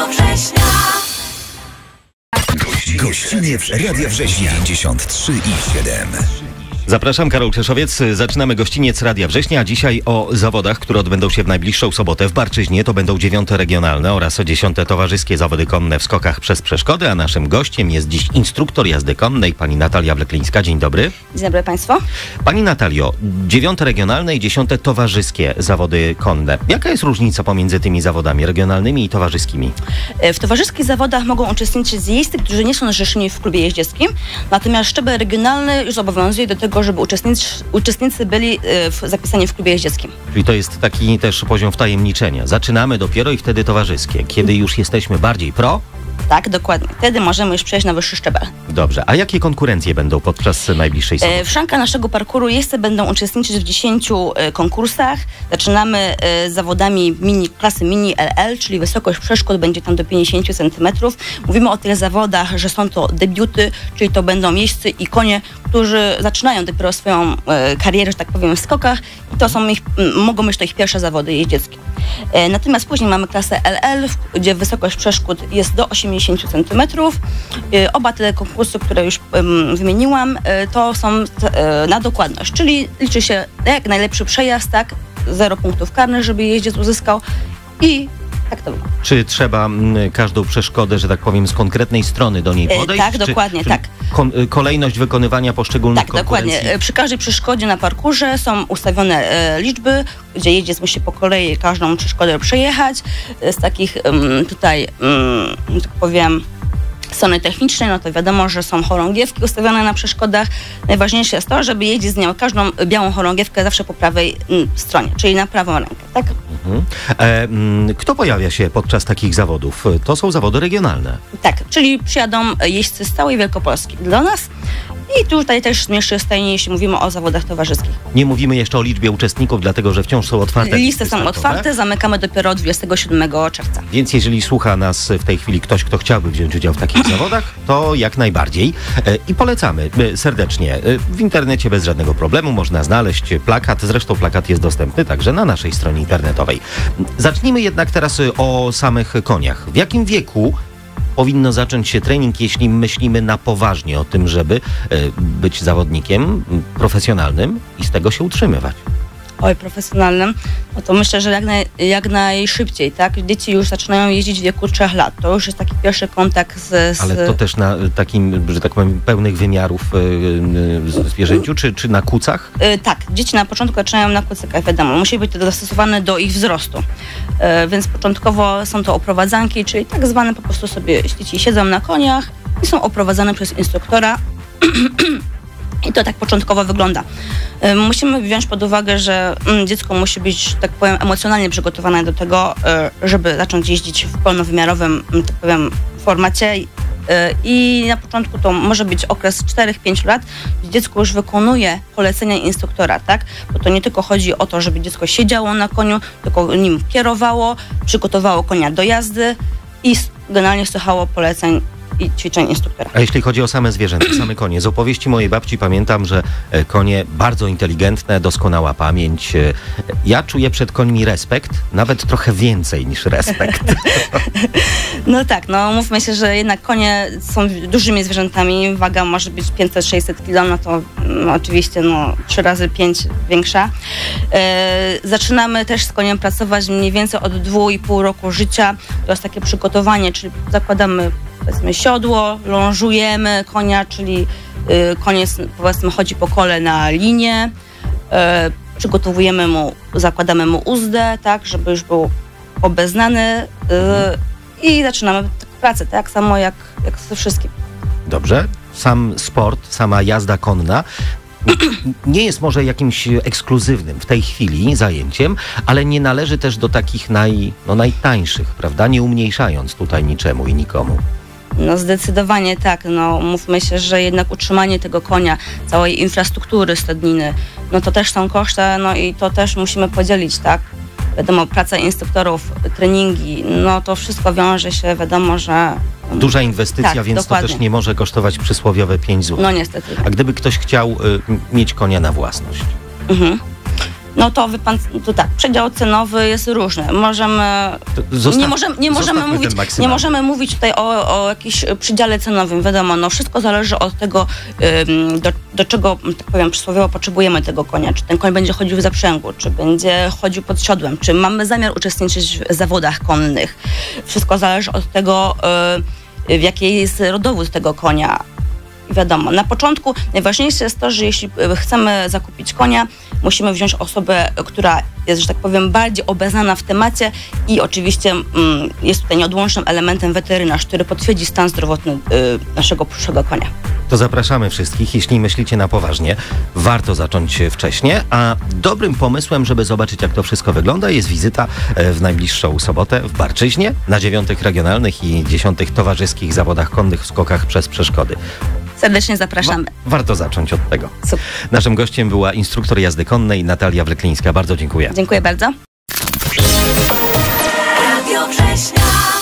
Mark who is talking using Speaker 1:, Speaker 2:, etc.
Speaker 1: Września.
Speaker 2: Gościniec Radia Września 93,7.
Speaker 3: Zapraszam, Karol Krzeszowiec. Zaczynamy gościniec Radia Września. Dzisiaj o zawodach, które odbędą się w najbliższą sobotę w Barczyźnie. To będą 9. regionalne oraz 10. towarzyskie zawody konne w skokach przez przeszkody, a naszym gościem jest dziś instruktor jazdy konnej, pani Natalia Wleklińska. Dzień dobry.
Speaker 4: Dzień dobry Państwu.
Speaker 3: Pani Natalio, 9. regionalne i 10. towarzyskie zawody konne. Jaka jest różnica pomiędzy tymi zawodami regionalnymi i towarzyskimi?
Speaker 4: W towarzyskich zawodach mogą uczestniczyć jeźdźcy, którzy nie są zrzeszeni w klubie jeździeckim, natomiast szczebel regionalny już obowiązuje do tego, żeby uczestnicy byli zapisani w klubie jeździeckim.
Speaker 3: Czyli to jest taki też poziom wtajemniczenia. Zaczynamy dopiero i wtedy towarzyskie. Kiedy już jesteśmy bardziej pro?
Speaker 4: Tak, dokładnie. Wtedy możemy już przejść na wyższy szczebel.
Speaker 3: Dobrze. A jakie konkurencje będą podczas najbliższej soboty?
Speaker 4: W szankach naszego parkuru jeźdźcy będą uczestniczyć w 10 konkursach. Zaczynamy z zawodami klasy mini LL, czyli wysokość przeszkód będzie tam do 50 cm. Mówimy o tych zawodach, że są to debiuty, czyli to będą jeźdźcy i konie, którzy zaczynają dopiero swoją karierę, że tak powiem, w skokach i to mogą być to ich pierwsze zawody jeździeckie. Natomiast później mamy klasę LL, gdzie wysokość przeszkód jest do 80 cm. Oba te konkursy, które już wymieniłam, to są na dokładność, czyli liczy się jak najlepszy przejazd, tak, 0 punktów karnych, żeby jeździec uzyskał i tak to wygląda.
Speaker 3: Czy trzeba każdą przeszkodę, że tak powiem, z konkretnej strony do niej podejść?
Speaker 4: Tak, dokładnie, tak.
Speaker 3: Kolejność wykonywania poszczególnych konkurencji?
Speaker 4: Tak, dokładnie. Przy każdej przeszkodzie na parkurze są ustawione liczby, gdzie jeździec musi po kolei każdą przeszkodę przejechać. Z takich tutaj, tak powiem, strony technicznej, no to wiadomo, że są chorągiewki ustawione na przeszkodach. Najważniejsze jest to, żeby jeździec miał każdą białą chorągiewkę zawsze po prawej stronie, czyli na prawą rękę, tak?
Speaker 3: Kto pojawia się podczas takich zawodów? To są zawody regionalne.
Speaker 4: Tak, czyli przyjadą jeźdźcy z całej Wielkopolski do nas i tutaj też mniejsze stajnie, jeśli mówimy o zawodach towarzyskich.
Speaker 3: Nie mówimy jeszcze o liczbie uczestników, dlatego że wciąż są otwarte.
Speaker 4: Listy są otwarte, zamykamy dopiero 27 czerwca.
Speaker 3: Więc jeżeli słucha nas w tej chwili ktoś, kto chciałby wziąć udział w takich zawodach, to jak najbardziej. I polecamy serdecznie. W internecie bez żadnego problemu można znaleźć plakat. Zresztą plakat jest dostępny także na naszej stronie internetowej. Zacznijmy jednak teraz o samych koniach. W jakim wieku powinno zacząć się trening, jeśli myślimy na poważnie o tym, żeby być zawodnikiem profesjonalnym i z tego się utrzymywać?
Speaker 4: Oj, profesjonalnym, no to myślę, że jak najszybciej, tak? Dzieci już zaczynają jeździć w wieku 3 lat. To już jest taki pierwszy kontakt z...
Speaker 3: Ale to też na takim, że tak powiem, pełnych wymiarów zwierzęciu, czy na kucach?
Speaker 4: Tak, dzieci na początku zaczynają na kucykach, wiadomo. Musi być to dostosowane do ich wzrostu. Więc początkowo są to oprowadzanki, czyli tak zwane po prostu sobie dzieci siedzą na koniach i są oprowadzane przez instruktora. I to tak początkowo wygląda. Musimy wziąć pod uwagę, że dziecko musi być, tak powiem, emocjonalnie przygotowane do tego, żeby zacząć jeździć w pełnowymiarowym, tak powiem, formacie. I na początku to może być okres 4-5 lat, gdzie dziecko już wykonuje polecenia instruktora, tak? Bo to nie tylko chodzi o to, żeby dziecko siedziało na koniu, tylko nim kierowało, przygotowało konia do jazdy i generalnie słuchało poleceń i ćwiczeń instruktora.
Speaker 3: A jeśli chodzi o same zwierzęta, same konie, z opowieści mojej babci pamiętam, że konie bardzo inteligentne, doskonała pamięć. Ja czuję przed końmi respekt, nawet trochę więcej niż respekt.
Speaker 4: No tak, no mówmy się, że jednak konie są dużymi zwierzętami, waga może być 500-600 kg, no to oczywiście 3 razy 5 większa. Zaczynamy też z koniem pracować mniej więcej od 2,5 roku życia. To jest takie przygotowanie, czyli zakładamy, powiedzmy, siodło, lążujemy konia, czyli koniec, powiedzmy, chodzi po kole na linię, przygotowujemy mu, zakładamy mu uzdę, tak, żeby już był obeznany i zaczynamy pracę, tak samo jak ze wszystkim.
Speaker 3: Dobrze. Sam sport, sama jazda konna nie jest może jakimś ekskluzywnym w tej chwili zajęciem, ale nie należy też do takich najtańszych, prawda? Nie umniejszając tutaj niczemu i nikomu.
Speaker 4: No zdecydowanie tak, mówmy się, że jednak utrzymanie tego konia, całej infrastruktury stadniny, no to też są koszty, i to też musimy podzielić, tak? Wiadomo, praca instruktorów, treningi, no to wszystko wiąże się, wiadomo, że...
Speaker 3: Duża inwestycja, tak, więc dokładnie. To też nie może kosztować przysłowiowe 5 zł.
Speaker 4: No niestety.
Speaker 3: A gdyby ktoś chciał mieć konia na własność?
Speaker 4: No to wie pan, to tak, przedział cenowy jest różny. Nie możemy mówić tutaj o jakimś przydziale cenowym. Wiadomo, no wszystko zależy od tego, do czego, tak powiem, przysłowiowo potrzebujemy tego konia. Czy ten koń będzie chodził w zaprzęgu, czy będzie chodził pod siodłem, czy mamy zamiar uczestniczyć w zawodach konnych. Wszystko zależy od tego, w jakiej jest rodowód tego konia. Wiadomo, na początku najważniejsze jest to, że jeśli chcemy zakupić konia, musimy wziąć osobę, która jest, że tak powiem, bardziej obeznana w temacie i oczywiście jest tutaj nieodłącznym elementem weterynarz, który potwierdzi stan zdrowotny naszego przyszłego konia.
Speaker 3: To zapraszamy wszystkich, jeśli myślicie na poważnie, warto zacząć wcześnie, a dobrym pomysłem, żeby zobaczyć, jak to wszystko wygląda, jest wizyta w najbliższą sobotę w Barczyźnie na 9. regionalnych i 10. towarzyskich zawodach konnych w skokach przez przeszkody.
Speaker 4: Serdecznie zapraszamy.
Speaker 3: Warto zacząć od tego.
Speaker 4: Super.
Speaker 3: Naszym gościem była instruktor jazdy konnej Natalia Wleklińska. Bardzo dziękuję.
Speaker 4: Dziękuję bardzo.
Speaker 1: Radio Września.